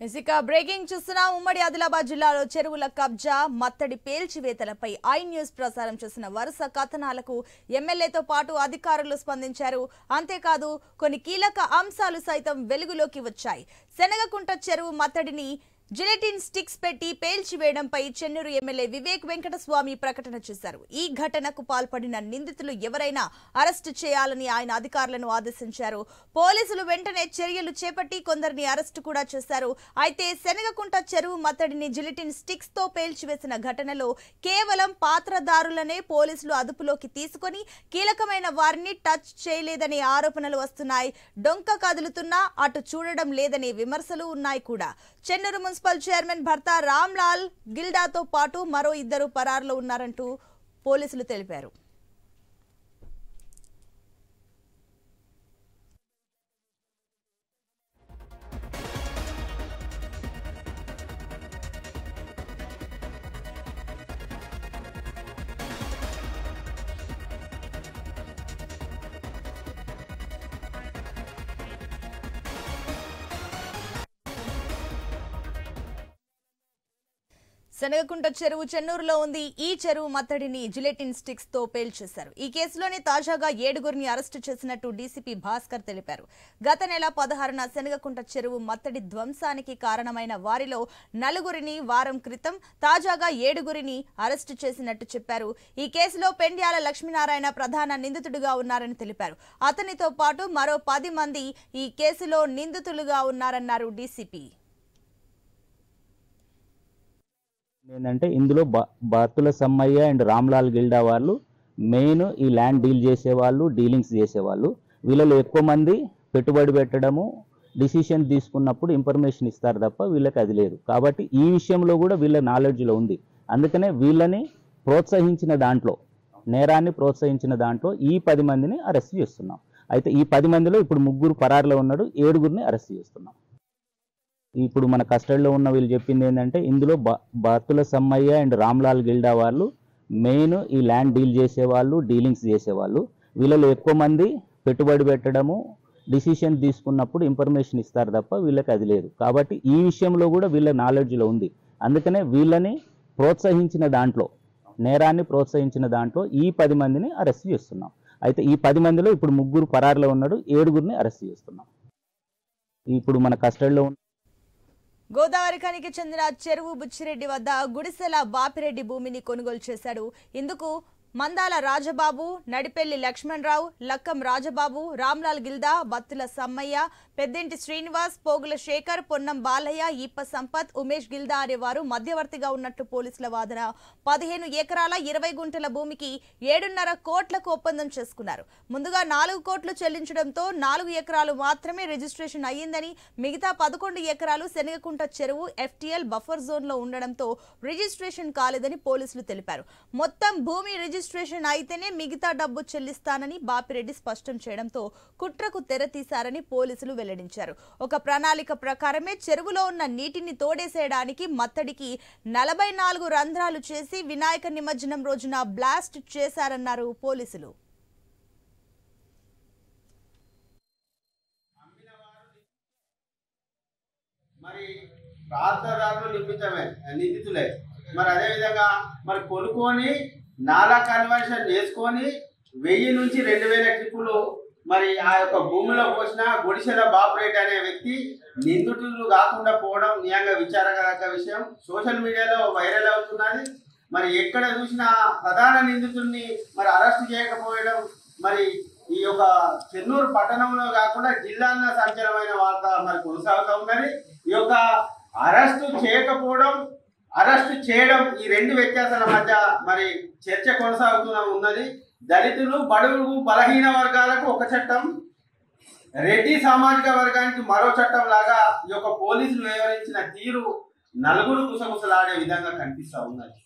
ఇక బ్రేకింగ్ చూస్తున్నాం. ఉమ్మడి ఆదిలాబాద్ జిల్లాలో చెరువుల కబ్జా, మత్తడి పేల్చివేతలపై ఐ న్యూస్ ప్రసారం చేసిన వరుస కథనాలకు ఎమ్మెల్యేతో పాటు అధికారులు స్పందించారు. అంతేకాదు కొన్ని కీలక అంశాలు సైతం వెలుగులోకి వచ్చాయి. శనగకుంట చెరువు మత్తడిని జిలెటిన్ స్టిక్స్ పెట్టి పేల్చివేయడంపై చెన్నూరు ఎమ్మెల్యే వివేక్ వెంకటస్వామి ప్రకటన చేశారు. ఈ ఘటనకు పాల్పడిన నిందితులు ఎవరైనా అరెస్టు చేయాలని ఆయన అధికారులను ఆదేశించారు. పోలీసులు వెంటనే చర్యలు చేపట్టి కొందరిని అరెస్టు కూడా చేశారు. అయితే శనగకుంట చెరువు మత్తడిని జిలెటిన్ స్టిక్స్ తో పేల్చివేసిన ఘటనలో కేవలం పాత్రదారులనే పోలీసులు అదుపులోకి తీసుకొని కీలకమైన వారిని టచ్ చేయలేదనే ఆరోపణలు వస్తున్నాయి. డొంక కదులుతున్నా అటు చూడడం లేదనే విమర్శలు ఉన్నాయి కూడా. చెన్నూరు మున్సిపల్ చైర్మన్ భర్త రామ్లాల్ గిల్డాతో పాటు మరో ఇద్దరు పరారులో ఉన్నారంటూ పోలీసులు తెలిపారు. శనగకుంట చెరువు చెన్నూరులో ఉంది. ఈ చెరువు మత్తడిని జిలెటిన్ స్టిక్స్ తో పేల్చేశారు. ఈ కేసులోనే తాజాగా 7గురిని అరెస్టు చేసినట్టు డీసీపీ భాస్కర్ తెలిపారు. గత నెల 16న శనగకుంట చెరువు మత్తడి ధ్వంసానికి కారణమైన వారిలో 4గురిని వారం క్రితం, తాజాగా 7గురిని అరెస్టు చేసినట్టు చెప్పారు. ఈ కేసులో పెండ్యాల లక్ష్మీనారాయణ ప్రధాన నిందితుడిగా ఉన్నారని తెలిపారు. అతనితో పాటు మరో 10 మంది ఈ కేసులో నిందితులుగా ఉన్నారన్నారు డీసీపీ. ఏంటంటే ఇందులో బాతుల సమ్మయ్య అండ్ రామ్లాల్ గిల్డా వాళ్ళు మెయిన్ ఈ ల్యాండ్ డీల్ చేసేవాళ్ళు, డీలింగ్స్ చేసేవాళ్ళు. వీళ్ళలో ఎక్కువ మంది పెట్టుబడి పెట్టడము, డిసిషన్ తీసుకున్నప్పుడు ఇన్ఫర్మేషన్ ఇస్తారు తప్ప వీళ్ళకి అది లేదు. కాబట్టి ఈ విషయంలో కూడా వీళ్ళ నాలెడ్జ్లో ఉంది. అందుకనే వీళ్ళని ప్రోత్సహించిన దాంట్లో, నేరాన్ని ప్రోత్సహించిన దాంట్లో ఈ 10 మందిని అరెస్ట్ చేస్తున్నాం. అయితే ఈ 10 మందిలో ఇప్పుడు 3 పరారులో ఉన్నాడు, 7గురిని అరెస్ట్ చేస్తున్నాం. ఇప్పుడు మన కస్టడీలో ఉన్న వీళ్ళు చెప్పింది ఏంటంటే ఇందులో బాతుల సమ్మయ్య అండ్ రామ్లాల్ గిల్డా వాళ్ళు మెయిన్ ఈ ల్యాండ్ డీల్ చేసేవాళ్ళు, డీలింగ్స్ చేసేవాళ్ళు. వీళ్ళలో ఎక్కువ మంది పెట్టుబడి పెట్టడము, డిసిషన్ తీసుకున్నప్పుడు ఇన్ఫర్మేషన్ ఇస్తారు తప్ప వీళ్ళకి అది లేదు. కాబట్టి ఈ విషయంలో కూడా వీళ్ళ నాలెడ్జ్లో ఉంది. అందుకనే వీళ్ళని ప్రోత్సహించిన దాంట్లో, నేరాన్ని ప్రోత్సహించిన దాంట్లో ఈ 10 మందిని అరెస్ట్ చేస్తున్నాం. అయితే ఈ 10 మందిలో ఇప్పుడు 3 పరారులో ఉన్నాడు, 7గురిని అరెస్ట్ చేస్తున్నాం. ఇప్పుడు మన కస్టడీలో ఉన్న గోదావరి ఖనికి చెందిన చెరువు బుచ్చిరెడ్డి వద్ద గుడిసెల బాపిరెడ్డి భూమిని కొనుగోలు చేశాడు. ఇందుకు మందాల రాజబాబు, నడిపెల్లి లక్ష్మణరావు, లక్కం రాజబాబు, రామ్లాల్ గిల్దా, బత్తుల సమ్మయ్య, పెద్దింటి శ్రీనివాస్, పోగుల శేఖర్, పొన్నం బాలయ్య, ఈప్ప సంపత్, ఉమేష్ గిల్దా అనేవారు మధ్యవర్తిగా ఉన్నట్టు పోలీసుల వాదన. 15 ఎకరాల 20 గుంటల భూమికి 7.5 కోట్లకు ఒప్పందం చేసుకున్నారు. ముందుగా 4 కోట్లు చెల్లించడంతో 4 ఎకరాలు మాత్రమే రిజిస్ట్రేషన్ అయ్యిందని, మిగతా 11 ఎకరాలు శనగకుంట చెరువు FTL బఫర్ జోన్ లో ఉండడంతో రిజిస్ట్రేషన్ కాలేదని పోలీసులు తెలిపారు. మొత్తం భూమి రిజిస్ట్రేషన్ అయితేనే మిగతా డబ్బు చెల్లిస్తానని బాపిరెడ్డి స్పష్టం చేయడంతో కుట్రకు తెరతీశారని పోలీసులు వెల్లడించారు. ఒక ప్రణాళిక ప్రకారమే చెరువులో ఉన్న నీటిని తోడేసేయడానికి మత్తడికి 44 రంధ్రాలు చేసి వినాయక నిమజ్జనం రోజున బ్లాస్ట్ చేశారన్నారు పోలీసులు. మరి ప్రార్థనలు నిమిత్తమే నిందితులే. మరి అదేవిధంగా మరి కొనుక్కొని నాలా కన్వర్షన్ చేసుకొని 1000 నుంచి 2000 ట్రిప్పులు మరి ఆ యొక్క భూమిలో పోసిన గుడిసెల బాపురెడ్డి అనే వ్యక్తి నిందితులు కాకుండా పోవడం నిజంగా విచారకర విషయం. సోషల్ మీడియాలో వైరల్ అవుతున్నది. మరి ఎక్కడ చూసినా ప్రధాన నిందితుల్ని మరి అరెస్ట్ చేయకపోవడం మరి ఈ యొక్క చెన్నూరు పట్టణంలో కాకుండా జిల్లాలో సంచలనమైన వార్త మరి కొనసాగుతూ ఉన్నది. ఈ యొక్క అరెస్టు చేయకపోవడం, అరెస్టు చేయడం, ఈ 2 వ్యత్యాసాల మధ్య మరి చర్చ కొనసాగుతూ ఉన్నది. దళితులు, బడుగు, బలహీన వర్గాలకు ఒక చట్టం, రెడ్డి సామాజిక వర్గానికి మరో చట్టం లాగా ఈ యొక్క పోలీసులు వివరించిన తీరు నలుగురు కుసకుసలాడే విధంగా కనిపిస్తూ ఉన్నది.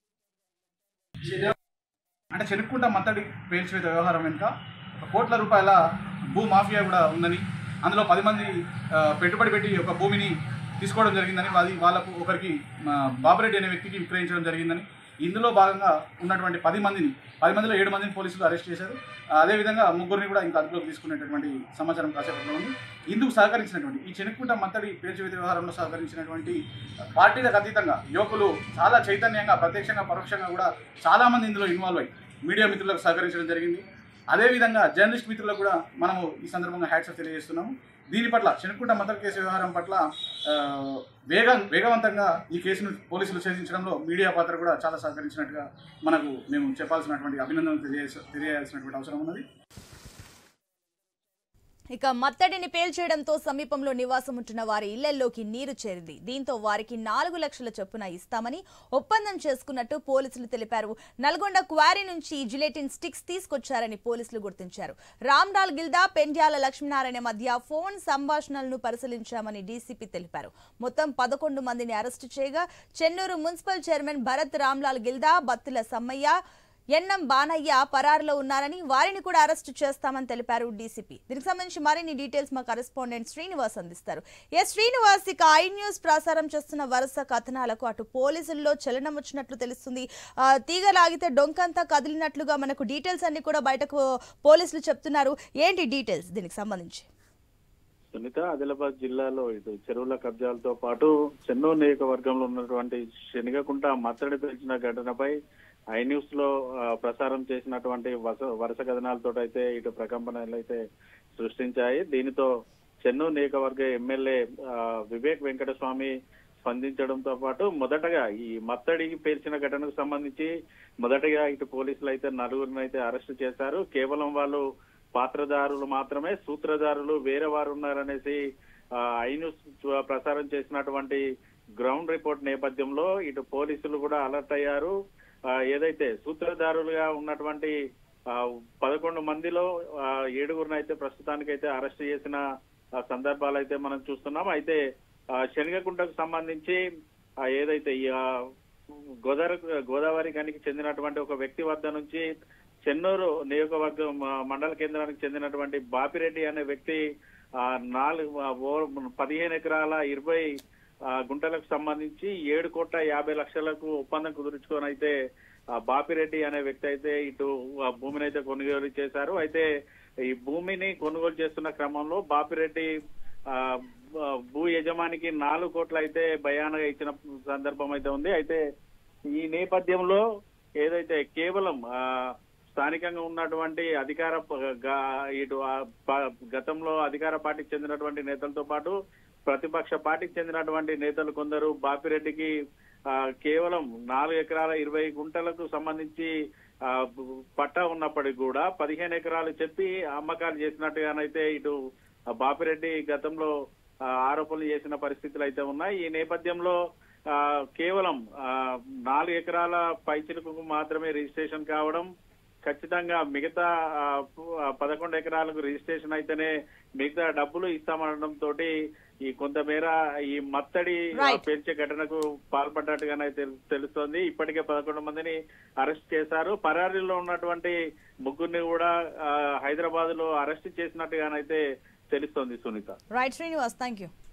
అంటే చెరుక్కుంట మత్తడి పేల్చివేత వ్యవహారం వెనుక 1 కోట్ల రూపాయల భూ మాఫియా కూడా ఉందని, అందులో 10 మంది పెట్టుబడి పెట్టి ఒక భూమిని తీసుకోవడం జరిగిందని, వాళ్ళకు ఒకరికి బాపిరెడ్డి అనే వ్యక్తికి విక్రయించడం జరిగిందని, ఇందులో భాగంగా ఉన్నటువంటి 10 మందిలో 7 మందిని పోలీసులు అరెస్ట్ చేశారు. అదేవిధంగా ముగ్గురిని కూడా ఇంకా అదుపులోకి తీసుకునేటటువంటి సమాచారం కాసేపట్లో ఉంది. ఇందుకు సహకరించినటువంటి ఈ చెనుకుంట మత్తడి పేల్చివేత వ్యవహారంలో సహకరించినటువంటి పార్టీలకు అతీతంగా యువకులు చాలా చైతన్యంగా ప్రత్యక్షంగా పరోక్షంగా కూడా చాలామంది ఇందులో ఇన్వాల్వ్ అయ్యి మీడియా మిత్రులకు సహకరించడం జరిగింది. అదేవిధంగా జర్నలిస్ట్ మిత్రులకు కూడా మనము ఈ సందర్భంగా హ్యాట్స్ ఆఫ్ తెలియజేస్తున్నాము. దీని పట్ల చెనుకుంట మత్తడి కేసు వ్యవహారం పట్ల వేగవంతంగా ఈ కేసును పోలీసులు ఛేదించడంలో మీడియా పాత్ర కూడా చాలా సహకరించినట్టుగా మేము చెప్పాల్సినటువంటి అభినందనలు తెలియజేయాల్సినటువంటి అవసరం ఉన్నది. ఇక మత్తడిని పేల్చేయడంతో సమీపంలో నివాసం ఉంటున్న వారి ఇళ్లలోకి నీరు చేరింది. దీంతో వారికి 4 లక్షల చొప్పున ఇస్తామని ఒప్పందం చేసుకున్నట్టు పోలీసులు తెలిపారు. నల్గొండ క్వారీ నుంచి జిలెటిన్ స్టిక్స్ తీసుకొచ్చారని పోలీసులు గుర్తించారు. రామ్లాల్ గిల్దా, పెండ్యాల లక్ష్మీనారాయణ మధ్య ఫోన్ సంభాషణలను పరిశీలించామని డీసీపీ తెలిపారు. మొత్తం 11 మందిని అరెస్టు చేయగా Chennur municipal chairman Bharat, Ramlal Gilda, Battula Sammaiah, NM Banaiah పరారులో ఉన్నారని, వారిని కూడా అరెస్టు చేస్తామని తెలిపారు డీసీపీ. దీనికి సంబంధించి మరిన్ని డీటెయిల్స్ మా కరెస్పాండెంట్ శ్రీనివాస్ అందిస్తారు. శ్రీనివాస్, ఇక ఐ న్యూస్ ప్రసారం చేస్తున్న వరుస కథనాలకు అటు పోలీసుల్లో చలనం వచ్చినట్లు తెలుస్తుంది. తీగలాగితే డొంకంతా కదిలినట్లుగా మనకు డీటెయిల్స్ అన్ని కూడా బయటకు పోలీసులు చెప్తున్నారు. ఏంటి డీటెయిల్స్ దీనికి సంబంధించి? సునీత, ఆదిలాబాద్ జిల్లాలో ఇటు చెరువుల కబ్జాలతో పాటు చెన్నూరు నియోజకవర్గంలో ఉన్నటువంటి శనగకుంట మత్తడి పేల్చిన ఘటనపై ఐ న్యూస్ లో ప్రసారం చేసినటువంటి వరుస కథనాలతో అయితే ఇటు ప్రకంపనలు అయితే సృష్టించాయి. దీనితో చెన్నూరు నియోజకవర్గ ఎమ్మెల్యే వివేక్ వెంకటస్వామి స్పందించడంతో పాటు మొదటగా ఈ మత్తడికి పేల్చిన ఘటనకు సంబంధించి మొదటగా ఇటు పోలీసులు అయితే 4గురిని అయితే అరెస్టు చేశారు. కేవలం వాళ్ళు పాత్రదారులు మాత్రమే, సూత్రధారులు వేరే వారు ఉన్నారనేసి ఐ న్యూస్ ప్రసారం చేసినటువంటి గ్రౌండ్ రిపోర్ట్ నేపథ్యంలో ఇటు పోలీసులు కూడా అలర్ట్ అయ్యారు. ఏదైతే సూత్రధారులుగా ఉన్నటువంటి 11 మందిలో 7గురిని అయితే ప్రస్తుతానికైతే అరెస్ట్ చేసిన సందర్భాలు అయితే మనం చూస్తున్నాం. అయితే శనగకుంటకు సంబంధించి ఏదైతే గోదావరి గనికి చెందినటువంటి ఒక వ్యక్తి వద్ద నుంచి చెన్నూరు నియోజకవర్గం మండల కేంద్రానికి చెందినటువంటి బాపిరెడ్డి అనే వ్యక్తి 15 ఎకరాల 20 గుంటలకు సంబంధించి 7,50,00,000లకు ఒప్పందం కుదుర్చుకొని అయితే బాపిరెడ్డి అనే వ్యక్తి అయితే ఇటు భూమిని అయితే కొనుగోలు చేశారు. అయితే ఈ భూమిని కొనుగోలు చేస్తున్న క్రమంలో బాపిరెడ్డి భూ యజమానికి 4 కోట్లు అయితే బయానగా ఇచ్చిన సందర్భం అయితే ఉంది. అయితే ఈ నేపథ్యంలో ఏదైతే కేవలం స్థానికంగా ఉన్నటువంటి ఇటు గతంలో అధికార పార్టీకి చెందినటువంటి నేతలతో పాటు ప్రతిపక్ష పార్టీకి చెందినటువంటి నేతలు కొందరు బాపిరెడ్డికి కేవలం 4 ఎకరాల 20 గుంటలకు సంబంధించి పట్టా ఉన్నప్పటికీ కూడా 15 ఎకరాలు చెప్పి అమ్మకాలు చేసినట్టుగానైతే ఇటు బాపిరెడ్డి గతంలో ఆరోపణలు చేసిన పరిస్థితులు అయితే ఉన్నాయి. ఈ నేపథ్యంలో కేవలం 4 ఎకరాల పైచిలకు మాత్రమే రిజిస్ట్రేషన్ కావడం, ఖచ్చితంగా మిగతా 11 ఎకరాలకు రిజిస్ట్రేషన్ అయితేనే మిగతా డబ్బులు ఇస్తామనడం తోటి ఈ కొంతమేర ఈ మత్తడి పేల్చే ఘటనకు పాల్పడ్డట్టుగానైతే తెలుస్తోంది. ఇప్పటికే 11 మందిని అరెస్ట్ చేశారు. పరారీలో ఉన్నటువంటి ముగ్గురిని కూడా హైదరాబాద్ లో అరెస్ట్ చేసినట్టుగానైతే తెలుస్తోంది. Sunitha. Right Srinivas, thank you.